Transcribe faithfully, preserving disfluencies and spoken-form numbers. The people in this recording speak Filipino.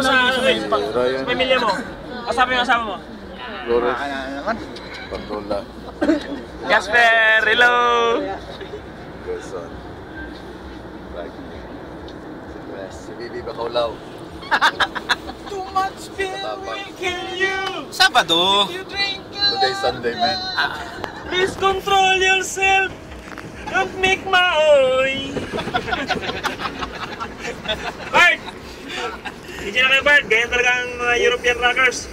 sa pamilya mo. Kasama yung asawa mo. Flores. Patola. Gasper, hello! Gerson. Si Bibi Bakaulaw. Too much beer will kill you. Sabado. Today Sunday, man. Please control yourself. Don't make maoy. Bart! Hindi na kayo Bart. Ganyan talaga ang mga European rockers.